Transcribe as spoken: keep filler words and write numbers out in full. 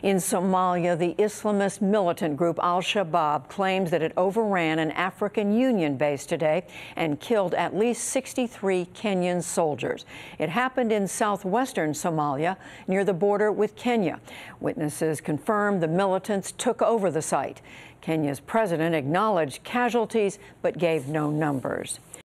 In Somalia, the Islamist militant group Al-Shabaab claims that it overran an African Union base today and killed at least sixty-three Kenyan soldiers. It happened in southwestern Somalia, near the border with Kenya. Witnesses confirmed the militants took over the site. Kenya's president acknowledged casualties but gave no numbers.